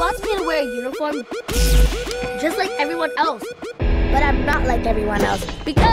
wants me to wear a uniform just like everyone else. But I'm not like everyone else because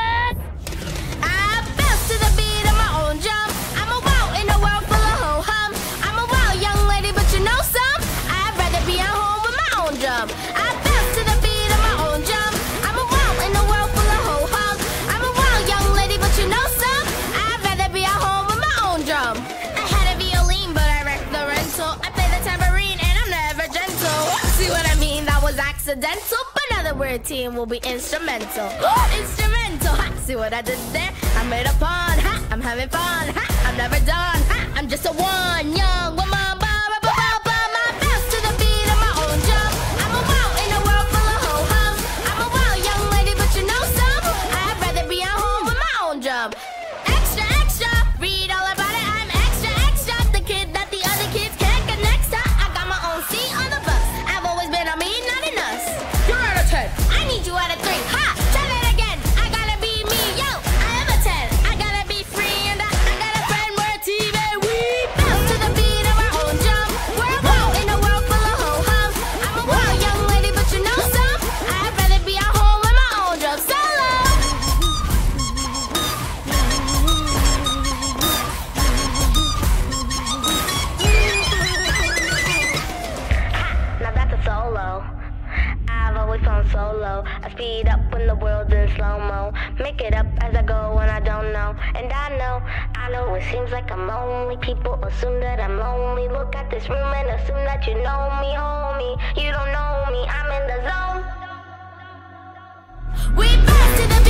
I bounce to the beat of my own drum. I'm a wow in a world full of ho-hum. I'm a wow young lady, but you know some? I'd rather be at home with my own drum. I bounce to the beat of my own drum. I'm a wow in a world full of ho-hum. I'm a wow young lady, but you know some? I'd rather be at home with my own drum. I had a violin, but I wrecked the rental. I play the tambourine, and I'm never gentle. See what I mean? That was accidental. We're a team, will be instrumental. Instrumental, ha! See what I did there? I made a pun, ha! I'm having fun, ha! I'm never done, ha! I'm just a one young woman. My bounce to the beat of my own drum. I'm a wow in a world full of ho-hums. I'm a wow young lady, but you know some? I'd rather be at home with my own drum. Extra, extra, read all about it. I'm extra, extra, the kid that the other kids can't get next to. I got my own seat on the bus. I've always been on me, not in us. I need you at a 3. Ha! Try that again. I gotta be me, yo. I am a 10. I gotta be free and I got a friend. We're a team and we bounce to the beat of our own drum. We're a wow in a world full of ho-hums. I'm a wow young lady, but you know some? I'd rather be at home with my own drum solo. Now that's a solo. I've always flown solo. I speed up when the world's in slow-mo. Make it up as I go when I don't know. And I know it seems like I'm lonely. People assume that I'm lonely. Look at this room and assume that you know me, homie. You don't know me, I'm in the zone. We bounce to the